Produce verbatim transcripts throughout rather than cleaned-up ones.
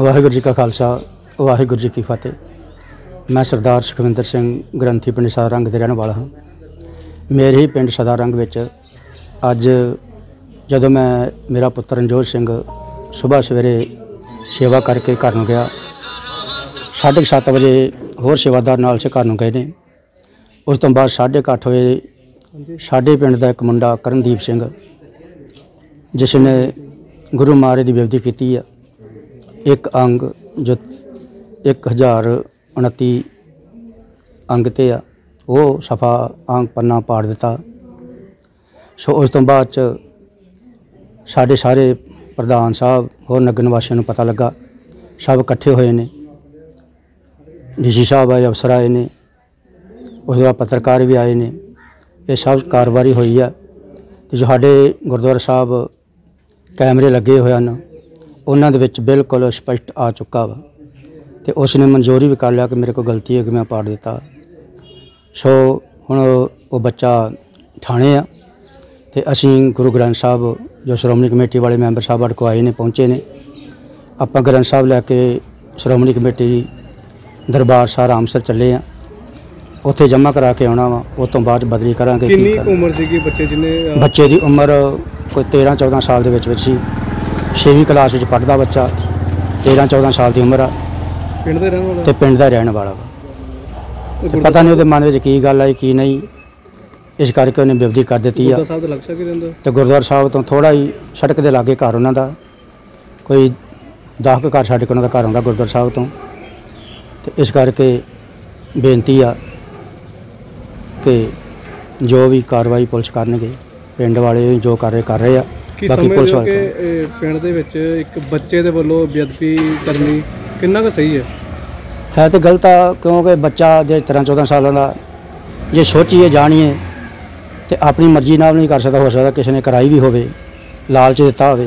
वाहिगुरू जी का खालसा वाहिगुरू जी की फतेह। मैं सरदार सुखविंदर सिंह ग्रंथी पिंड सदारंग के रहने वाला हाँ। मेरे ही पिंड सदारंग विच अज जदों मैं मेरा पुत्र रणजोत सिंह सुबह सवेरे सेवा करके घर नूं गया, साढ़े सत्त बजे होर सेवादार नाल से घर नूं गए ने। उस तो बाद साढ़े अठ बजे साढ़े पिंड का एक मुंडा करनदीप सिंह जिसने गुरु महाराज की बेनती की है, एक अंग जो एक हज़ार उनती अंग ते आ वो सफा अंग पन्ना पाड़ दिता। सो उस तो बाद च साढ़े सारे प्रधान साहब होर नगर निवासियों को पता लगा, सब इकट्ठे होए ने, डी सी साहब आए, अफसर आए ने, उस बाद पत्रकार भी आए ने। ये सब कारवाई हुई है तो जो साढ़े गुरुद्वारा साहब कैमरे लगे हुए हैं उन्हां दे विच बिल्कुल स्पष्ट आ चुका वा, तो उसने मंजूरी भी कर लिया कि मेरे को गलती है कि मैं पाड़ दिता। सो हुण वो बच्चा थाने आ ते असीं गुरु ग्रंथ साहब जो श्रोमणी कमेटी वाले मैंबर साहब अड़ को आए ने, पहुँचे ने। आपां ग्रंथ साहब लैके श्रोमणी कमेटी दरबार साहब रामसर चले हैं, उत्थे जमा करा के आना वा, उस तो बाद बदली करांगे। कितनी उम्र सी बच्चे जिन्हें? बच्चे की उम्र कोई तेरह चौदह साल दे विच विच सी, छेवीं क्लास में पढ़दा बच्चा, तेरह चौदह साल की उम्र आ ते पिंड दा रहने वाला वा। पता नहीं उसके मन में की गल आई की नहीं, इस करके उन्हें बेबदी कर दी है। तो गुरुद्वारा साहब तो थोड़ा ही सड़क के लागे घर उन्हों का, कोई दस क घर छड्ड के उन्हों का घर आउंदा गुरुद्वारा साहब तो, तो इस करके बेनती आ कि जो भी कार्रवाई पुलिस करनगे, पिंड वाले जो कर रहे कर रहे आ। बाकी पुलिस वाले पिंड दे विच एक बच्चे दे वल्लों बेअदबी करनी कितना क सही है? है तो गलत आ, क्योंकि बच्चा जो तेरह चौदह सालों का जे सोचिए जानिए तो अपनी मर्जी नाल नहीं कर सकता। हो सकता किसी ने कराई भी होवे, लालच दिता होवे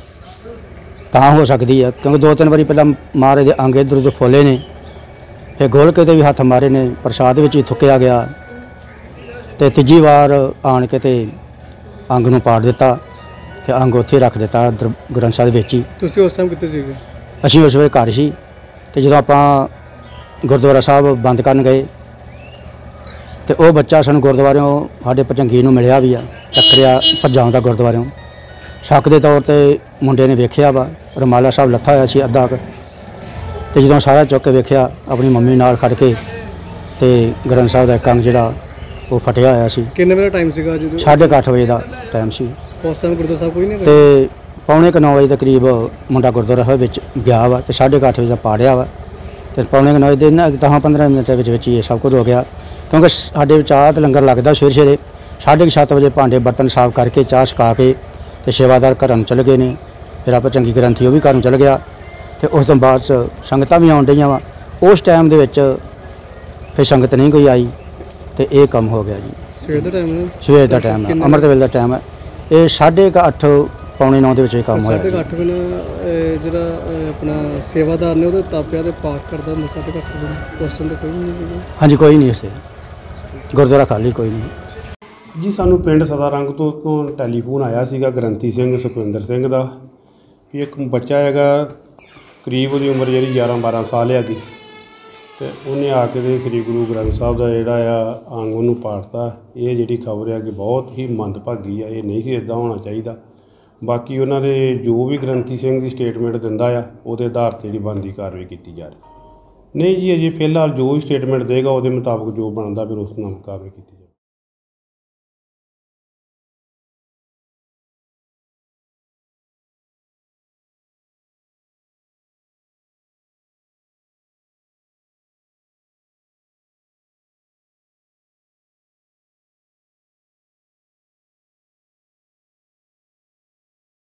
तां हो सकती है, क्योंकि दो तीन बारी पहला महाराज दे अंग इधर उधर फोले ने, फिर गोलके ते भी हथ मारे ने, प्रसाद विच भी थुक्या गया, तो तीजी बार आण के ते अंग नूं पाड़ दिता, ते अंग उत्थे रख दिता ग्रंथ साहब विच ही। तुसीं उस टाइम कित्थे सीगे? असीं उस वेले घर सी, ते जदों आपां गुरुद्वारा साहब बंद करन गए तो वह बच्चा सानूं गुरुद्वारों साडे भजंगी नूं मिलिया भी आ, टक्करिया भज्जा आउंदा गुरुद्वारों। शक के तौर पर मुंडे ने वेख्या वा, रमाला साहब लत्था होया सी अद्धा क, ते जदों सारा चुक के वेख्या अपनी मम्मी नाल खड़ के, ते ग्रंथ साहब दा इक अंग जिहड़ा वो फटिया होया सी। किन्ने बजे टाइम सीगा जी? साढ़े अठ बजे का टाइम सी। उस टाइम गुरुद्वारा साहब कोई नहीं? ते पौने क नौ बजे के करीब मुंडा गुरुद्वारा साहब विच गया वा, ते साढ़े अठ बजे का पाड़िया वा, ते पौने क नौ बजे ना दस पंद्रह मिनट विच विच ये सब कुछ हो गया। क्योंकि साढ़े चाह तो लंगर लगता सवेरे सवेरे साढ़े सत्त बजे भांडे बर्तन साफ करके चाह छका के ते सेवादार घर में चले गए ने। फिर आप चंगी ग्रंथी वो भी घर में चल गया, तो उस तो बाद संगतां भी आउण डईआं वा। उस टाइम दे विच फिर संगत नहीं कोई आई, तो ये कम हो गया जी। सवेर दा टाइम? सवेर का टाइम है, अमृत वेले का टाइम है। ये साढ़े क अठ पौने नौ के काम होया। साढ़े अठ वेले जिहड़ा अपना सेवादार ने उहदे तापिया ते पाठ करदा हुंदा साढ़े अठ वेले, उस टाइम कोई नहीं? हाँ जी कोई नहीं, उसे गुरुद्वारा खाली कोई नहीं जी। सानू पिंड सदारंग तो तो टैलीफोन आया सीगा ग्रंथी सिंह सुखविंदर सिंह दा भी एक बच्चा हैगा करीब उहदी उम्र जिहड़ी ग्यारह बारह साल हैगी, ते उन्हें आके ते श्री गुरु ग्रंथ साहब दा जिहड़ा आ अंग उहनूं पाड़ता। ये जिहड़ी खबर है कि बहुत ही मंदभागी है, ये नहीं कि इदां होना चाहिए। बाकी उन्हां दे जो भी ग्रंथी सिंह की स्टेटमेंट दिंदा आ उहदे आधार ते जिहड़ी बनदी कार्रवाई की जा रही। नहीं जी अजे फिलहाल जो भी स्टेटमेंट देगा उहदे मुताबक जो बनदा फिर उस नाल कार्रवाई की